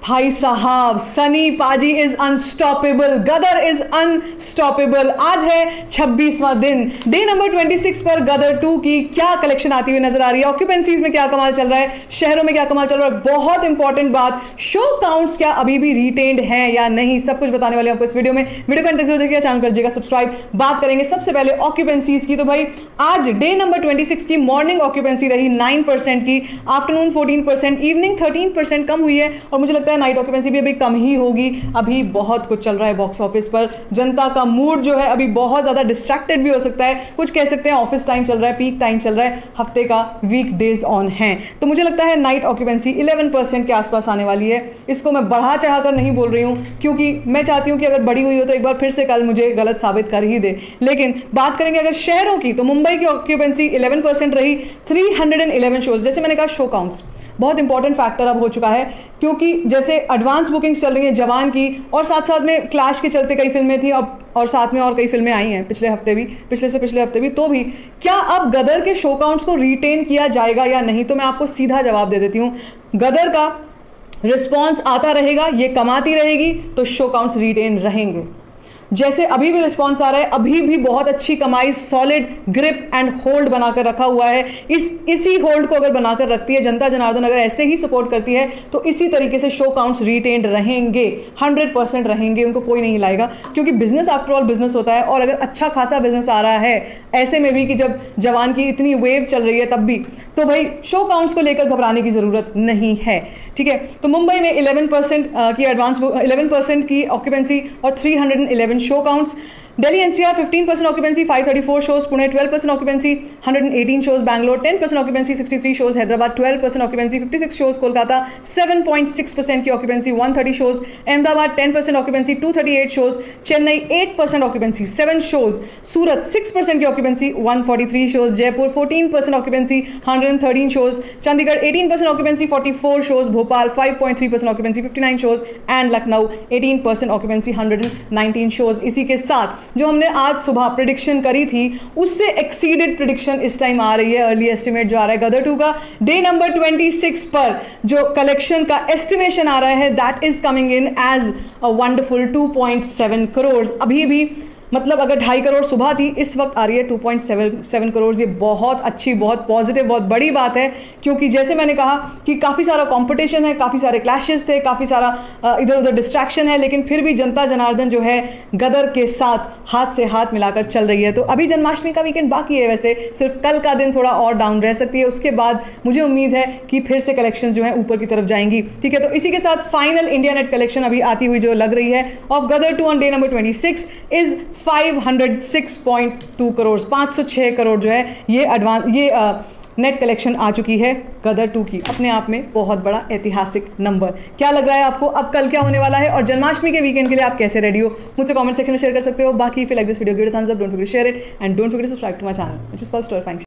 भाई साहब, Sunny Paaji is unstoppable, Gadar is unstoppable. आज है 26वां दिन, डे नंबर 26 पर गदर 2 की क्या कलेक्शन आती हुई नजर आ रही है, ऑक्यूपेंसीज में क्या कमाल चल रहा है, शहरों में क्या कमाल चल रहा है। बहुत इंपॉर्टेंट बात, शो काउंट्स क्या अभी भी रिटेन्ड हैं या नहीं, सब कुछ बताने वाले आपको इस वीडियो में। वीडियो को अंत तक जरूर देखिएगा, चैनल कर दीजिएगा सब्सक्राइब। बात करेंगे सबसे पहले ऑक्यूपेंसीज की। तो भाई आज डे नंबर 26 की मॉर्निंग ऑक्यूपेंसी रही 9% की, आफ्टरनून 14%, इवनिंग 13% कम हुई है और मुझे लगता है नाइट ऑक्यूपेंसी भी अभी कम ही होगी। अभी बहुत कुछ चल रहा है बॉक्स ऑफिस पर, जनता का मूड जो है अभी बहुत ज्यादा डिस्ट्रैक्टेड भी हो सकता है, कुछ कह सकते हैं ऑफिस टाइम चल रहा है, पीक टाइम चल रहा है, हफ्ते का वीक डेज ऑन है। तो मुझे लगता है नाइट ऑक्यूपेंसी 11% के आसपास आने वाली है। इसको मैं बढ़ा चढ़ाकर नहीं बोल रही हूं क्योंकि मैं चाहती हूं कि अगर बढ़ी हुई हो तो एक बार फिर से कल मुझे गलत साबित कर ही दे। लेकिन बात करेंगे अगर शहरों की, तो मुंबई की ऑक्यूपेंसी 11% रही, 311 शोज। जैसे मैंने कहा, शो काउंट्स बहुत इंपॉर्टेंट फैक्टर अब हो चुका है क्योंकि जैसे एडवांस बुकिंग्स चल रही हैं जवान की, और साथ साथ में क्लैश के चलते कई फिल्में थी अब, और साथ में और कई फिल्में आई हैं पिछले हफ्ते भी, पिछले से पिछले हफ्ते भी। तो भी क्या अब गदर के शो काउंट्स को रिटेन किया जाएगा या नहीं, तो मैं आपको सीधा जवाब दे देती हूँ, गदर का रिस्पॉन्स आता रहेगा, ये कमाती रहेगी तो शो काउंट्स रिटेन रहेंगे। जैसे अभी भी रिस्पॉन्स आ रहा है, अभी भी बहुत अच्छी कमाई, सॉलिड ग्रिप एंड होल्ड बनाकर रखा हुआ है। इसी होल्ड को अगर बनाकर रखती है जनता जनार्दन, अगर ऐसे ही सपोर्ट करती है तो इसी तरीके से शो काउंट्स रिटेन्ड रहेंगे, 100% रहेंगे, उनको कोई नहीं हिलाएगा क्योंकि बिजनेस आफ्टर ऑल बिजनेस होता है। और अगर अच्छा खासा बिजनेस आ रहा है ऐसे में भी कि जब जवान की इतनी वेव चल रही है तब भी, तो भाई शो काउंट्स को लेकर घबराने की जरूरत नहीं है। ठीक है, तो मुंबई में 11% की एडवांस 11% की ऑक्यूपेंसी और 311 show counts. Delhi NCR 15% occupancy, 534 shows, Pune 12% occupancy, 118 shows, Bangalore 10% occupancy, 63 shows, Hyderabad 12% occupancy, 56 shows, Kolkata 7.6% की occupancy, 130 shows, Ahmedabad 10% occupancy, 238 shows, Chennai 8% occupancy, 7 shows, Surat 6% की occupancy, 143 shows, Jaipur 14% occupancy, 113 shows, Chandigarh 18% occupancy, 44 shows, Bhopal 5.3% occupancy, 59 shows, and Lucknow 18% occupancy, 119 shows. इसी के साथ जो हमने आज सुबह प्रेडिक्शन करी थी उससे एक्सीडेड प्रेडिक्शन इस टाइम आ रही है, अर्ली एस्टिमेट जो आ रहा है गदर 2 का डे नंबर 26 पर जो कलेक्शन का एस्टिमेशन आ रहा है, that is coming in as a wonderful 2.7 crore. अभी भी मतलब अगर 2.5 करोड़ सुबह थी, इस वक्त आ रही है 2.7 करोड़। ये बहुत अच्छी, बहुत पॉजिटिव, बहुत बड़ी बात है क्योंकि जैसे मैंने कहा कि काफ़ी सारा कंपटीशन है, काफ़ी सारे क्लैशेस थे, काफ़ी सारा इधर उधर डिस्ट्रैक्शन है, लेकिन फिर भी जनता जनार्दन जो है गदर के साथ हाथ से हाथ मिलाकर चल रही है। तो अभी जन्माष्टमी का वीकेंड बाकी है, वैसे सिर्फ कल का दिन थोड़ा और डाउन रह सकती है, उसके बाद मुझे उम्मीद है कि फिर से कलेक्शन जो है ऊपर की तरफ जाएंगी। ठीक है, तो इसी के साथ फाइनल इंडिया नेट कलेक्शन अभी आती हुई जो लग रही है of Gadar 2 on day number 26 is 506.2 crore, 506 crore जो है ये नेट कलेक्शन आ चुकी है गदर 2 की। अपने आप में बहुत बड़ा ऐतिहासिक नंबर। क्या लग रहा है आपको, अब कल क्या होने वाला है और जन्माष्टमी के वीकेंड के लिए आप कैसे रेडी हो, मुझसे कमेंट सेक्शन में शेयर कर सकते हो। बाकी if you like this video give it a thumbs up, don't forget to share it and don't forget to subscribe to my channel which is called story function.